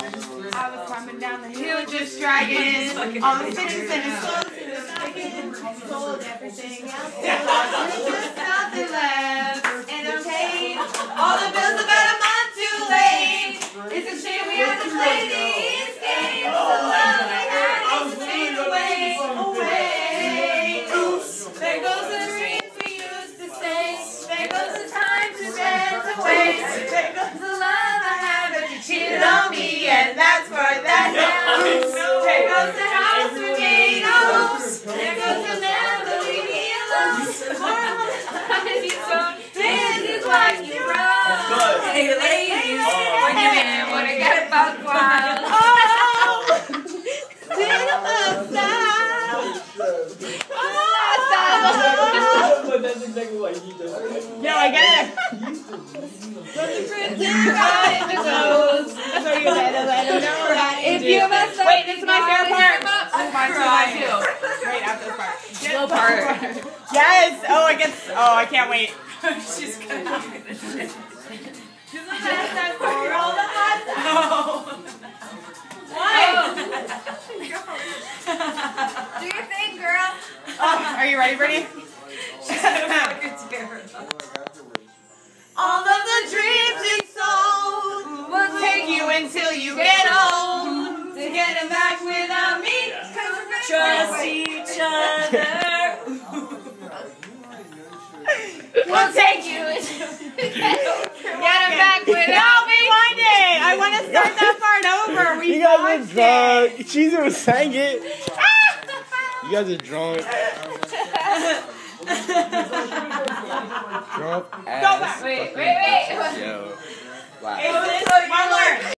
I was climbing down the hill just dragging all the fittings and the clothes and the stockings. Sold everything else. There's just nothing left. And I'm paid all the bills about a month too late. It's a shame we have to play these games. The love I had is to fade away. Oops. There goes the dreams we used to say. There goes the time to spend to waste. There goes the love I had, but you cheated on me, and that's for that now. There goes the house we made. Oops. There goes the never leave me alone. More times you told, this is what you wrote. Hey ladies, when you man wanna get buck wild. That's exactly what he does. No, I get it. So you better let him know. If you must wait, this is my favorite part. Mine too. Wait, after this part. Slow part. Yes. Oh, I can't wait. She's gonna look at this shit. For all the hot Do your thing, girl. Are you ready, Brittany? All of the dreams we sold will take you until you get old. To get them back without me, Trust each other. we'll take you until you get them back without me. Rewind it. I want to start that part over. You guys are drunk. Cheezer sang it. You guys are drunk. Drunk ass. Wait. Yo. Wow. Is this one more?